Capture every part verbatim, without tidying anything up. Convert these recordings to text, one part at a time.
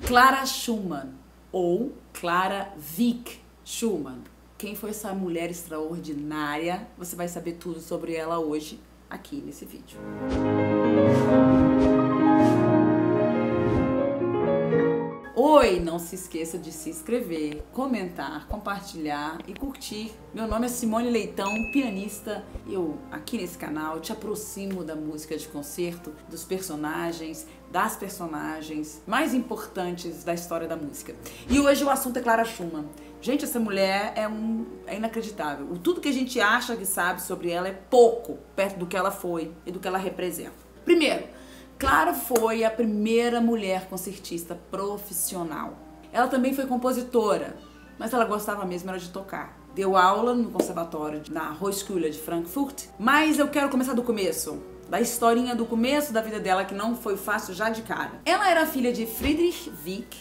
Clara Schumann, ou Clara Wieck Schumann. Quem foi essa mulher extraordinária? Você vai saber tudo sobre ela hoje, aqui nesse vídeo. Oi, não se esqueça de se inscrever, comentar, compartilhar e curtir. Meu nome é Simone Leitão, pianista. Eu, aqui nesse canal, te aproximo da música de concerto, dos personagens, das personagens mais importantes da história da música. E hoje o assunto é Clara Schumann. Gente, essa mulher é, um, é inacreditável. O tudo que a gente acha que sabe sobre ela é pouco perto do que ela foi e do que ela representa. Primeiro, Clara foi a primeira mulher concertista profissional. Ela também foi compositora, mas ela gostava mesmo era de tocar. Deu aula no conservatório na Hochschule de Frankfurt, mas eu quero começar do começo, da historinha do começo da vida dela, que não foi fácil já de cara. Ela era filha de Friedrich Wieck,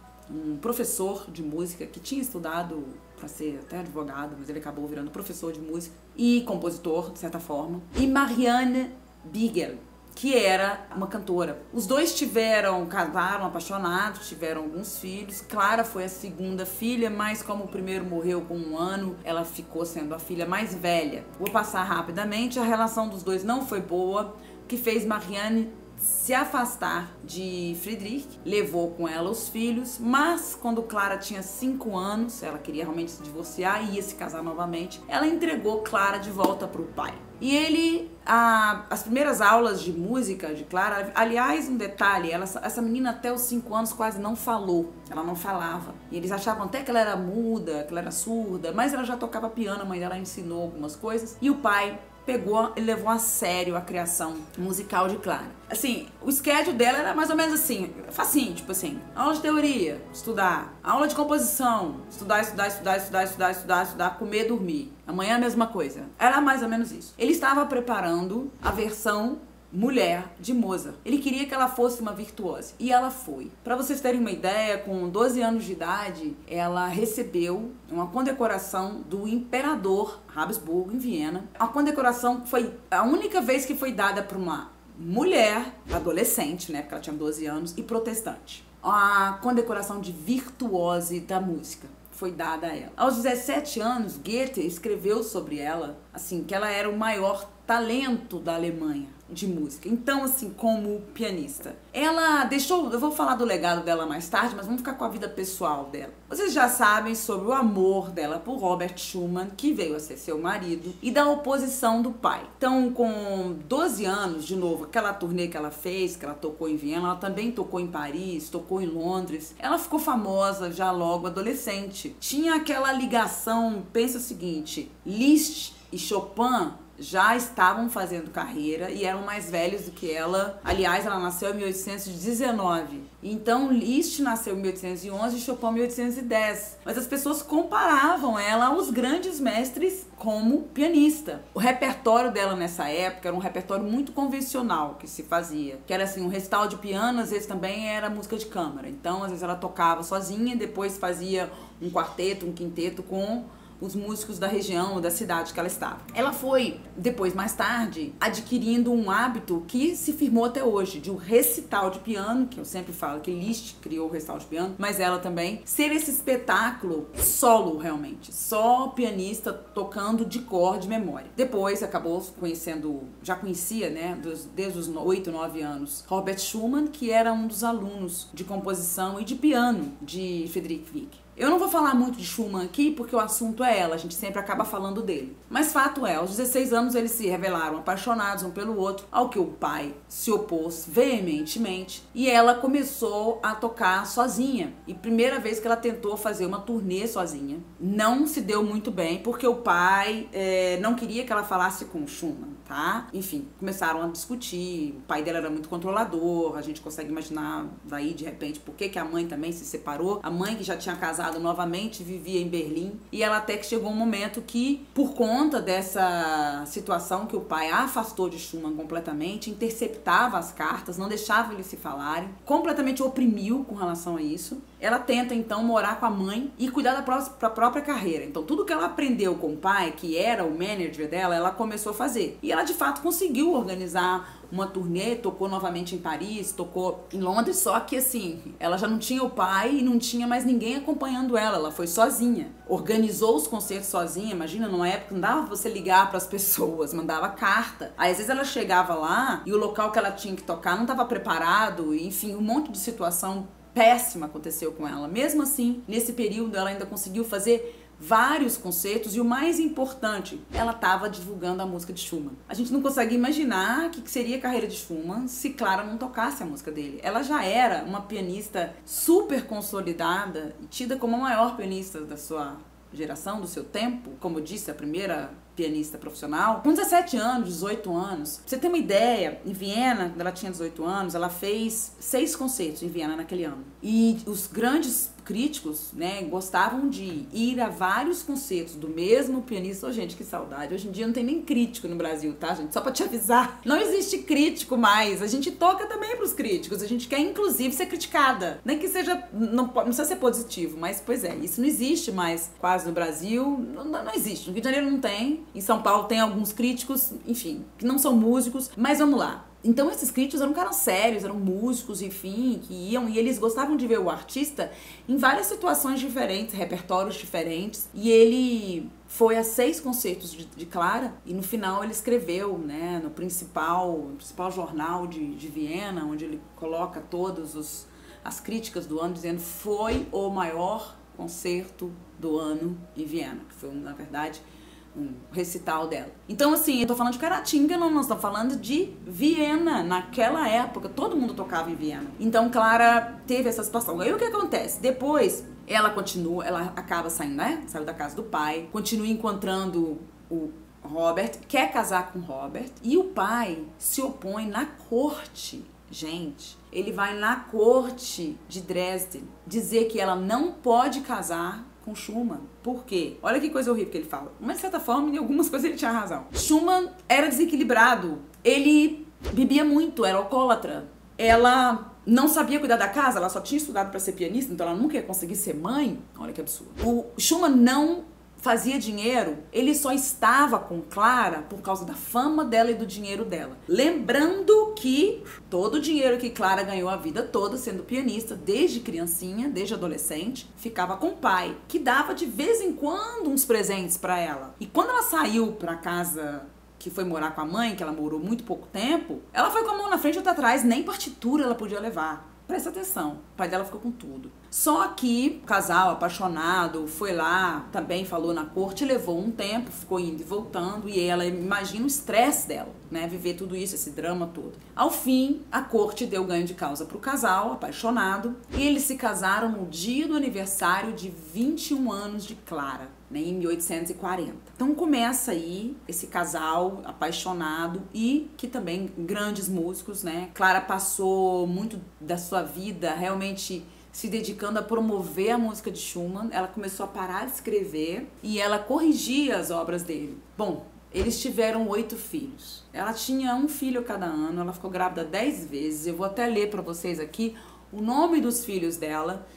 um professor de música que tinha estudado para ser até advogado, mas ele acabou virando professor de música e compositor, de certa forma, e Marianne Biegel, que era uma cantora. Os dois tiveram, casaram, apaixonados, tiveram alguns filhos. Clara foi a segunda filha, mas como o primeiro morreu com um ano, ela ficou sendo a filha mais velha. Vou passar rapidamente, a relação dos dois não foi boa, o que fez Marianne se afastar de Friedrich, levou com ela os filhos, mas quando Clara tinha cinco anos, ela queria realmente se divorciar e ia se casar novamente, ela entregou Clara de volta para o pai. E ele, a, as primeiras aulas de música de Clara, aliás, um detalhe, ela, essa menina até os cinco anos quase não falou, ela não falava. E eles achavam até que ela era muda, que ela era surda, mas ela já tocava piano, a mãe dela ensinou algumas coisas. E o pai pegou e levou a sério a criação musical de Clara. Assim, o schedule dela era mais ou menos assim, facinho, tipo assim, aula de teoria, estudar, aula de composição, estudar, estudar, estudar, estudar, estudar, estudar, estudar, comer, dormir. Amanhã a mesma coisa. Era mais ou menos isso. Ele estava preparando a versão mulher de Mozart. Ele queria que ela fosse uma virtuosa. E ela foi. Para vocês terem uma ideia, com doze anos de idade, ela recebeu uma condecoração do imperador Habsburgo, em Viena. A condecoração foi a única vez que foi dada para uma mulher, adolescente, né, porque ela tinha doze anos, e protestante. A condecoração de virtuose da música foi dada a ela. Aos dezessete anos, Goethe escreveu sobre ela, assim, que ela era o maior talento da Alemanha de música. Então, assim, como pianista, ela deixou, eu vou falar do legado dela mais tarde, mas vamos ficar com a vida pessoal dela. Vocês já sabem sobre o amor dela por Robert Schumann, que veio a ser seu marido, e da oposição do pai. Então, com doze anos, de novo, aquela turnê que ela fez, que ela tocou em Viena, ela também tocou em Paris, tocou em Londres. Ela ficou famosa já logo adolescente. Tinha aquela ligação, pensa o seguinte, Liszt e Chopin já estavam fazendo carreira e eram mais velhos do que ela. Aliás, ela nasceu em mil oitocentos e dezenove. Então, Liszt nasceu em mil oitocentos e onze e Chopin em mil oitocentos e dez. Mas as pessoas comparavam ela aos grandes mestres como pianista. O repertório dela nessa época era um repertório muito convencional que se fazia. Que era assim, um recital de piano, às vezes também era música de câmara. Então, às vezes ela tocava sozinha e depois fazia um quarteto, um quinteto com os músicos da região, da cidade que ela estava. Ela foi, depois, mais tarde, adquirindo um hábito que se firmou até hoje, de um recital de piano, que eu sempre falo que Liszt criou o recital de piano, mas ela também, ser esse espetáculo solo, realmente, só pianista tocando de cor, de memória. Depois, acabou conhecendo, já conhecia, né, dos, desde os oito, nove anos, Robert Schumann, que era um dos alunos de composição e de piano de Friedrich Wieck. Eu não vou falar muito de Schumann aqui, porque o assunto é ela, a gente sempre acaba falando dele. Mas fato é, aos dezesseis anos eles se revelaram apaixonados um pelo outro, ao que o pai se opôs veementemente, e ela começou a tocar sozinha. E primeira vez que ela tentou fazer uma turnê sozinha, não se deu muito bem, porque o pai é, não queria que ela falasse com o Schumann, tá? Enfim, começaram a discutir, o pai dela era muito controlador, a gente consegue imaginar daí, de repente, por que que a mãe também se separou. A mãe, que já tinha casado novamente, vivia em Berlim, e ela até que chegou um momento que, por conta dessa situação que o pai a afastou de Schumann completamente, interceptava as cartas, não deixava eles se falarem, completamente oprimiu com relação a isso. Ela tenta então morar com a mãe e cuidar da própria, própria carreira. Então tudo que ela aprendeu com o pai, que era o manager dela, ela começou a fazer. E ela de fato conseguiu organizar uma turnê, tocou novamente em Paris, tocou em Londres, só que assim, ela já não tinha o pai e não tinha mais ninguém acompanhando ela, ela foi sozinha. Organizou os concertos sozinha, imagina, numa época não dava pra você ligar pras pessoas, mandava carta. Aí às vezes ela chegava lá e o local que ela tinha que tocar não estava preparado, e, enfim, um monte de situação péssima aconteceu com ela. Mesmo assim, nesse período ela ainda conseguiu fazer vários concertos e o mais importante, ela estava divulgando a música de Schumann. A gente não consegue imaginar o que seria a carreira de Schumann se Clara não tocasse a música dele. Ela já era uma pianista super consolidada e tida como a maior pianista da sua geração, do seu tempo, como eu disse, a primeira pianista profissional, com dezessete anos, dezoito anos. Pra você ter uma ideia, em Viena, quando ela tinha dezoito anos, ela fez seis concertos em Viena naquele ano. E os grandes críticos, né, gostavam de ir a vários concertos do mesmo pianista. Oh, gente, que saudade. Hoje em dia não tem nem crítico no Brasil, tá, gente? Só pra te avisar. Não existe crítico mais. A gente toca também pros críticos. A gente quer, inclusive, ser criticada. Nem que seja... Não, não precisa ser positivo, mas, pois é, isso não existe mais quase no Brasil. Não, não existe. No Rio de Janeiro não tem. Em São Paulo tem alguns críticos, enfim, que não são músicos. Mas vamos lá. Então esses críticos eram caras sérios, eram músicos, enfim, que iam e eles gostavam de ver o artista em várias situações diferentes, repertórios diferentes. E ele foi a seis concertos de, de Clara e no final ele escreveu, né, no principal, no principal jornal de, de Viena, onde ele coloca todas os, as críticas do ano, dizendo foi o maior concerto do ano em Viena, que foi, na verdade, um recital dela. Então, assim, eu tô falando de Caratinga, não, nós estamos falando de Viena. Naquela época, todo mundo tocava em Viena. Então, Clara teve essa situação. Aí, o que acontece? Depois, ela continua, ela acaba saindo, né? Saiu da casa do pai, continua encontrando o Robert, quer casar com Robert, e o pai se opõe na corte. Gente, ele vai na corte de Dresden dizer que ela não pode casar com Schumann. Por quê? Olha que coisa horrível que ele fala. Mas, de certa forma, em algumas coisas ele tinha razão. Schumann era desequilibrado. Ele bebia muito, era alcoólatra. Ela não sabia cuidar da casa, ela só tinha estudado para ser pianista, então ela nunca ia conseguir ser mãe. Olha que absurdo. O Schumann não fazia dinheiro, ele só estava com Clara por causa da fama dela e do dinheiro dela. Lembrando que todo o dinheiro que Clara ganhou a vida toda sendo pianista, desde criancinha, desde adolescente, ficava com o pai, que dava de vez em quando uns presentes para ela. E quando ela saiu para casa que foi morar com a mãe, que ela morou muito pouco tempo, ela foi com a mão na frente e outra atrás, nem partitura ela podia levar. Presta atenção, o pai dela ficou com tudo. Só que o casal apaixonado foi lá, também falou na corte, levou um tempo, ficou indo e voltando, e ela imagina o estresse dela, né, viver tudo isso, esse drama todo. Ao fim, a corte deu ganho de causa pro casal, apaixonado, e eles se casaram no dia do aniversário de vinte e um anos de Clara, né, em mil oitocentos e quarenta. Então começa aí esse casal apaixonado e que também grandes músicos, né? Clara passou muito da sua vida realmente se dedicando a promover a música de Schumann. Ela começou a parar de escrever e ela corrigia as obras dele. Bom, eles tiveram oito filhos. Ela tinha um filho a cada ano, ela ficou grávida dez vezes. Eu vou até ler para vocês aqui o nome dos filhos dela.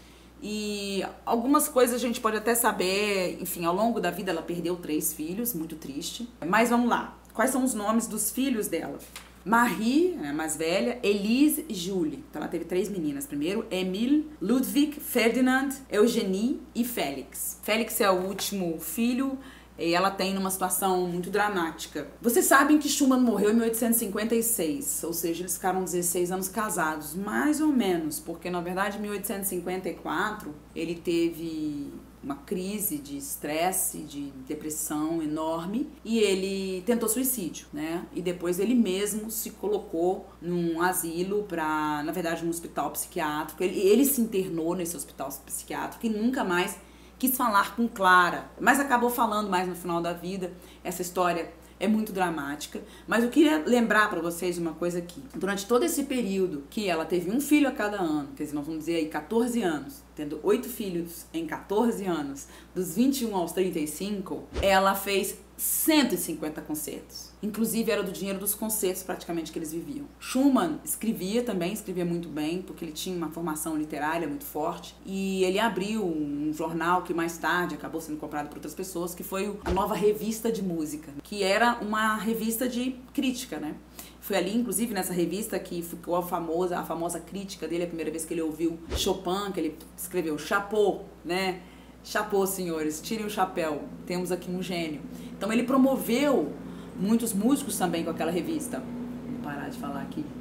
E algumas coisas a gente pode até saber, enfim, ao longo da vida ela perdeu três filhos, muito triste. Mas vamos lá, quais são os nomes dos filhos dela? Marie, a mais velha, Elise e Julie. Então ela teve três meninas. Primeiro, Emile, Ludwig, Ferdinand, Eugenie e Félix. Félix é o último filho. E ela tem numa situação muito dramática. Vocês sabem que Schumann morreu em mil oitocentos e cinquenta e seis, ou seja, eles ficaram dezesseis anos casados, mais ou menos, porque na verdade em mil oitocentos e cinquenta e quatro ele teve uma crise de estresse, de depressão enorme, e ele tentou suicídio, né? E depois ele mesmo se colocou num asilo para, na verdade, num hospital psiquiátrico. Ele, ele se internou nesse hospital psiquiátrico e nunca mais quis falar com Clara, mas acabou falando mais no final da vida. Essa história é muito dramática, mas eu queria lembrar para vocês uma coisa aqui. Durante todo esse período que ela teve um filho a cada ano, quer dizer, nós vamos dizer aí quatorze anos, tendo oito filhos em quatorze anos, dos vinte e um aos trinta e cinco, ela fez cento e cinquenta concertos. Inclusive era do dinheiro dos concertos praticamente que eles viviam. Schumann escrevia também, escrevia muito bem, porque ele tinha uma formação literária muito forte. E ele abriu um jornal que mais tarde acabou sendo comprado por outras pessoas, que foi a Nova Revista de Música, que era uma revista de crítica, né? Foi ali, inclusive, nessa revista que ficou a famosa, a famosa crítica dele, a primeira vez que ele ouviu Chopin, que ele escreveu Chapeau, né? Chapeau, senhores, tirem o chapéu, temos aqui um gênio. Então ele promoveu muitos músicos também com aquela revista. Vou parar de falar aqui.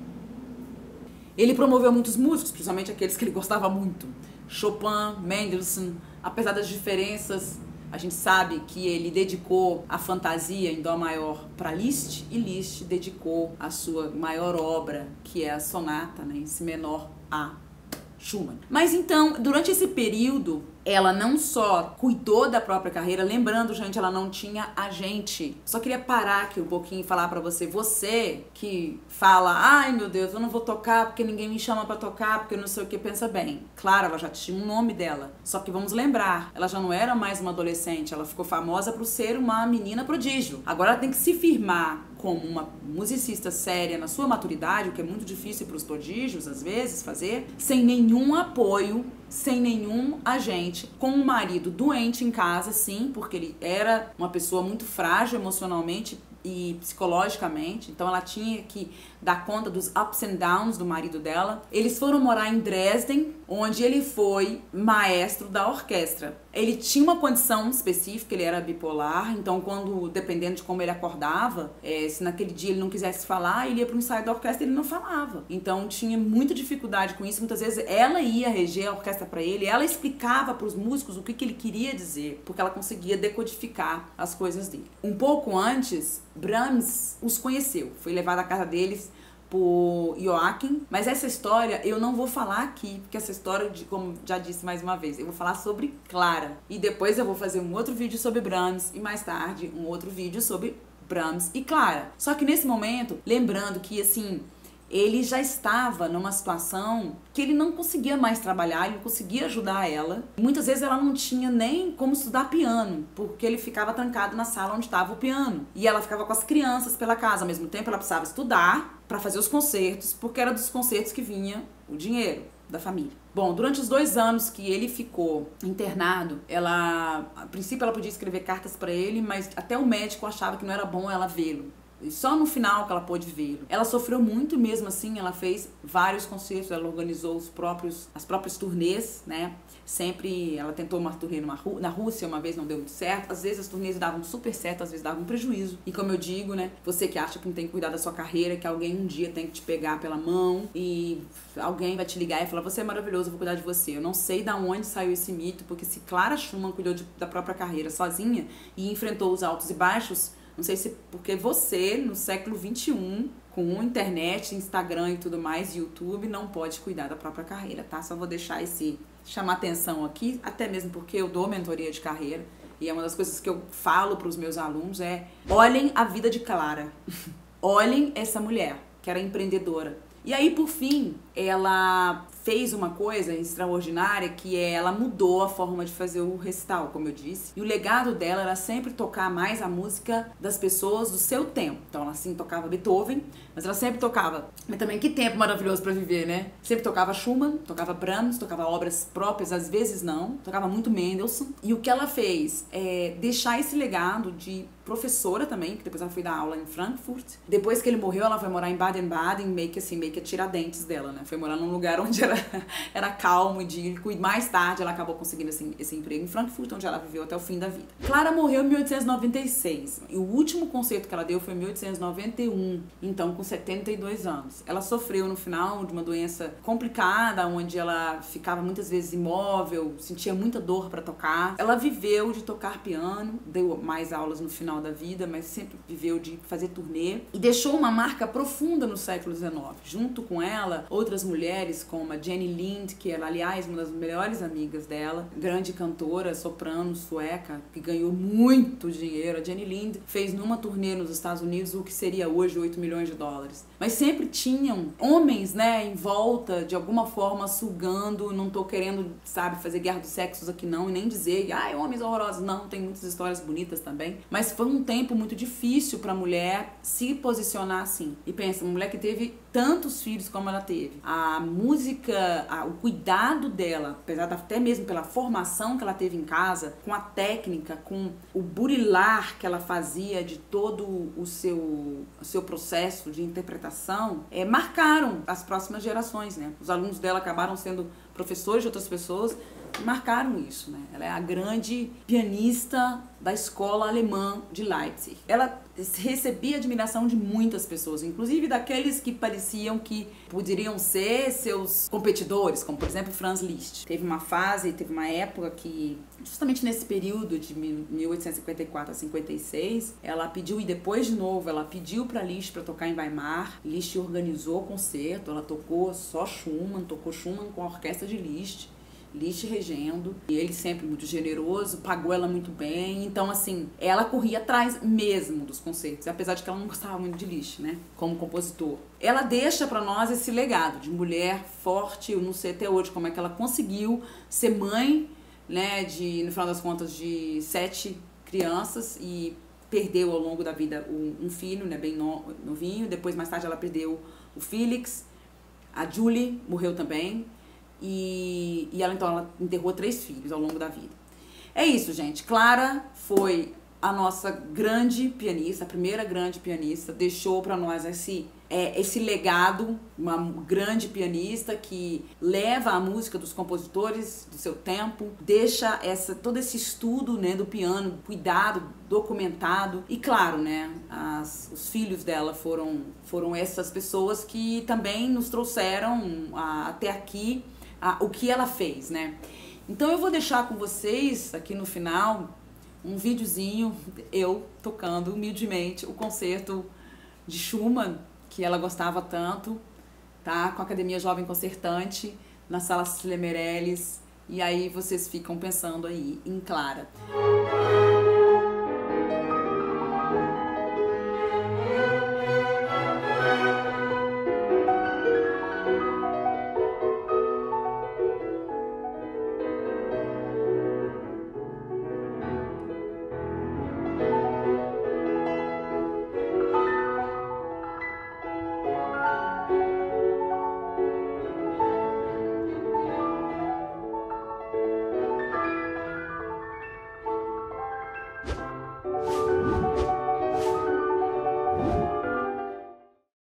Ele promoveu muitos músicos, principalmente aqueles que ele gostava muito. Chopin, Mendelssohn, apesar das diferenças, a gente sabe que ele dedicou a fantasia em dó maior para Liszt, e Liszt dedicou a sua maior obra, que é a sonata, né, em si menor, a Schumann. Mas então, durante esse período, ela não só cuidou da própria carreira, lembrando, gente, ela não tinha agente. Só queria parar aqui um pouquinho e falar pra você, você que fala, ai meu Deus, eu não vou tocar porque ninguém me chama pra tocar, porque eu não sei o que, pensa bem. Claro, ela já tinha um nome dela, só que vamos lembrar, ela já não era mais uma adolescente, ela ficou famosa por ser uma menina prodígio. Agora ela tem que se firmar como uma musicista séria na sua maturidade, o que é muito difícil para os prodígios, às vezes, fazer, sem nenhum apoio, sem nenhum agente, com um marido doente em casa, sim, porque ele era uma pessoa muito frágil emocionalmente e psicologicamente, então ela tinha que dar conta dos ups and downs do marido dela. Eles foram morar em Dresden, onde ele foi maestro da orquestra. Ele tinha uma condição específica, ele era bipolar, então quando, dependendo de como ele acordava, é, se naquele dia ele não quisesse falar, ele ia para um ensaio da orquestra e ele não falava. Então tinha muita dificuldade com isso, muitas vezes ela ia reger a orquestra para ele, ela explicava para os músicos o que, que ele queria dizer, porque ela conseguia decodificar as coisas dele. Um pouco antes, Brahms os conheceu, foi levado à casa deles por Joachim, mas essa história eu não vou falar aqui, porque essa história, de, como já disse mais uma vez, eu vou falar sobre Clara, e depois eu vou fazer um outro vídeo sobre Brahms, e mais tarde um outro vídeo sobre Brahms e Clara. Só que nesse momento, lembrando que assim, ele já estava numa situação que ele não conseguia mais trabalhar, ele não conseguia ajudar ela. Muitas vezes ela não tinha nem como estudar piano, porque ele ficava trancado na sala onde estava o piano. E ela ficava com as crianças pela casa, ao mesmo tempo ela precisava estudar para fazer os concertos, porque era dos concertos que vinha o dinheiro da família. Bom, durante os dois anos que ele ficou internado, ela, a princípio ela podia escrever cartas para ele, mas até o médico achava que não era bom ela vê-lo. E só no final que ela pôde vê-lo. Ela sofreu muito mesmo assim, ela fez vários concertos, ela organizou os próprios, as próprias turnês, né? Sempre, ela tentou uma turnê numa, na Rússia, uma vez não deu muito certo. Às vezes as turnês davam super certo, às vezes davam prejuízo. E como eu digo, né? Você que acha que não tem que cuidar da sua carreira, que alguém um dia tem que te pegar pela mão e alguém vai te ligar e falar, você é maravilhoso, eu vou cuidar de você. Eu não sei da onde saiu esse mito, porque se Clara Schumann cuidou de, da própria carreira sozinha e enfrentou os altos e baixos, não sei se porque você, no século vinte e um, com internet, Instagram e tudo mais, YouTube, não pode cuidar da própria carreira, tá? Só vou deixar esse, chamar atenção aqui, até mesmo porque eu dou mentoria de carreira. E é uma das coisas que eu falo para os meus alunos é, olhem a vida de Clara. Olhem essa mulher, que era empreendedora. E aí, por fim, ela fez uma coisa extraordinária, que é, ela mudou a forma de fazer o recital, como eu disse. E o legado dela era sempre tocar mais a música das pessoas do seu tempo. Então ela sim tocava Beethoven, mas ela sempre tocava, mas também que tempo maravilhoso pra viver, né? Sempre tocava Schumann, tocava Brahms, tocava obras próprias, às vezes não, tocava muito Mendelssohn. E o que ela fez é deixar esse legado de professora também, que depois ela foi dar aula em Frankfurt. Depois que ele morreu, ela foi morar em Baden-Baden, meio que assim, meio que a tiradentes dela, né? Foi morar num lugar onde era, era calmo e digno. Mais tarde ela acabou conseguindo esse, esse emprego em Frankfurt, onde ela viveu até o fim da vida. Clara morreu em mil oitocentos e noventa e seis. E o último concerto que ela deu foi em mil oitocentos e noventa e um, então com setenta e dois anos. Ela sofreu no final de uma doença complicada, onde ela ficava muitas vezes imóvel, sentia muita dor para tocar. Ela viveu de tocar piano, deu mais aulas no final da vida, mas sempre viveu de fazer turnê e deixou uma marca profunda no século dezenove. Junto com ela, outras mulheres como a Jenny Lind, que era, aliás, uma das melhores amigas dela, grande cantora, soprano, sueca, que ganhou muito dinheiro. A Jenny Lind fez numa turnê nos Estados Unidos o que seria hoje oito milhões de dólares. Mas sempre tinham homens, né, em volta, de alguma forma, sugando. Não tô querendo, sabe, fazer guerra dos sexos aqui não, e nem dizer, ai, homens horrorosos. Não, tem muitas histórias bonitas também. Mas foi um tempo muito difícil para a mulher se posicionar assim. E pensa, uma mulher que teve tantos filhos como ela teve. A música, a, o cuidado dela, apesar de, até mesmo pela formação que ela teve em casa, com a técnica, com o burilar que ela fazia de todo o seu, o seu processo de interpretação, é, marcaram as próximas gerações, né? Os alunos dela acabaram sendo professores de outras pessoas, marcaram isso, né? Ela é a grande pianista da escola alemã de Leipzig. Ela recebia admiração de muitas pessoas, inclusive daqueles que pareciam que poderiam ser seus competidores, como por exemplo Franz Liszt. Teve uma fase, teve uma época que, justamente nesse período de mil oitocentos e cinquenta e quatro a cinquenta e seis, ela pediu, e depois de novo, ela pediu para Liszt para tocar em Weimar. Liszt organizou o concerto, ela tocou só Schumann, tocou Schumann com a orquestra de Liszt. Liszt regendo, e ele sempre muito generoso, pagou ela muito bem, então assim, ela corria atrás mesmo dos concertos, apesar de que ela não gostava muito de Liszt, né, como compositor. Ela deixa pra nós esse legado de mulher forte. Eu não sei até hoje como é que ela conseguiu ser mãe, né, de, no final das contas, de sete crianças, e perdeu ao longo da vida um filho, né, bem novinho. Depois, mais tarde, ela perdeu o Felix, a Julie morreu também. E, e ela então ela enterrou três filhos ao longo da vida. É isso, gente. Clara foi a nossa grande pianista, a primeira grande pianista, deixou para nós esse, é, esse legado, uma grande pianista que leva a música dos compositores do seu tempo, deixa essa, todo esse estudo, né, do piano, cuidado, documentado. E claro, né, as, os filhos dela foram, foram essas pessoas que também nos trouxeram a, até aqui a, o que ela fez, né? Então eu vou deixar com vocês aqui no final um videozinho, eu tocando humildemente o concerto de Schumann, que ela gostava tanto, tá? Com a Academia Jovem Concertante, na Sala Cecília Meirelles, e aí vocês ficam pensando aí em Clara.